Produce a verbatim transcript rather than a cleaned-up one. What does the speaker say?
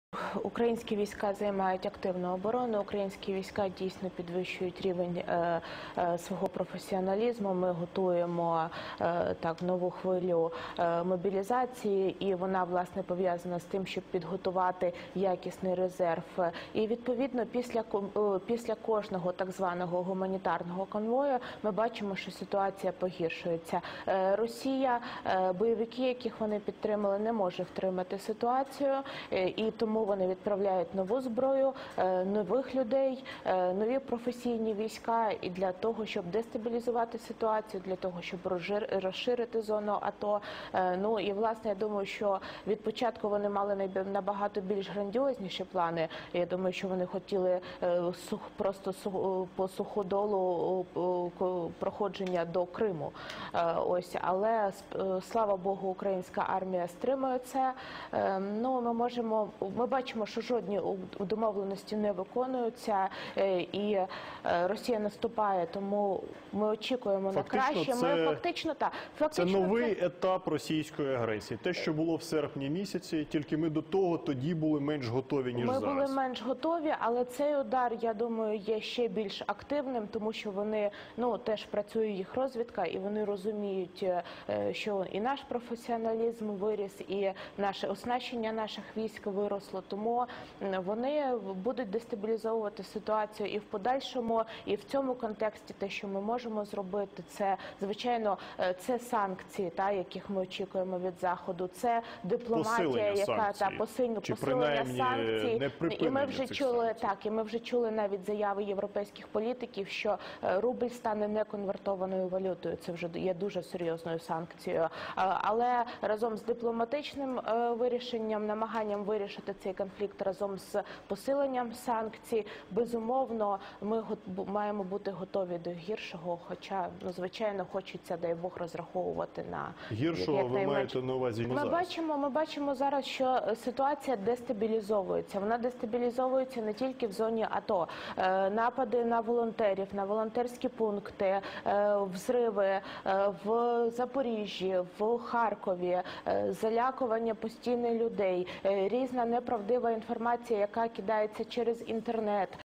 Українські війська займають активну оборону, українські війська дійсно підвищують рівень е, е, свого професіоналізму. Ми готуємо е, так нову хвилю е, мобілізації, і вона, власне, пов'язана з тим, щоб підготувати якісний резерв. І, відповідно, після, після кожного так званого гуманітарного конвою ми бачимо, що ситуація погіршується. Е, Росія, е, бойовики, яких вони підтримали, не може втримати ситуацію, е, і тому вони відправляють нову зброю, нових людей, нові професійні війська і для того, щоб дестабілізувати ситуацію, для того, щоб розширити зону АТО. Ну і, власне, я думаю, що від початку вони мали набагато більш грандіозніші плани. Я думаю, що вони хотіли просто по суходолу проходження до Криму. Ось, але, слава Богу, українська армія стримує це. Ну, ми можемо, ми бачимо, що жодні домовленості не виконуються, і Росія наступає, тому ми очікуємо фактично на краще. Це, ми фактично так. Фактично це новий це... етап російської агресії. Те, що було в серпні місяці, тільки ми до того тоді були менш готові, ніж ми зараз. Ми були менш готові, але цей удар, я думаю, є ще більш активним, тому що вони, ну, теж працює їх розвідка, і вони розуміють, що і наш професіоналізм виріс, і наше оснащення наших військ виросло. Тому вони будуть дестабілізовувати ситуацію і в подальшому, і в цьому контексті те, що ми можемо зробити, це, звичайно, це санкції, та, яких ми очікуємо від Заходу, це дипломатія, посилення яка санкцій. та посилення, Чи посилення санкцій. І ми вже чули санкцій. так, і ми вже чули навіть заяви європейських політиків, що рубль стане неконвертованою валютою. Це вже є дуже серйозною санкцією. Але разом з дипломатичним вирішенням, намаганням вирішити цей конфлікт разом з посиленням санкцій, безумовно, ми маємо бути готові до гіршого, хоча, ну, звичайно, хочеться, дай Бог, розраховувати на гіршого. Ви маєте на увазі ми зараз? бачимо, ми бачимо зараз, що ситуація дестабілізовується. Вона дестабілізовується не тільки в зоні АТО. Напади на волонтерів, на волонтерські пункти, взриви в Запоріжжі, в Харкові, залякування постійно людей, різна неправдива інформація, яка кидається через інтернет.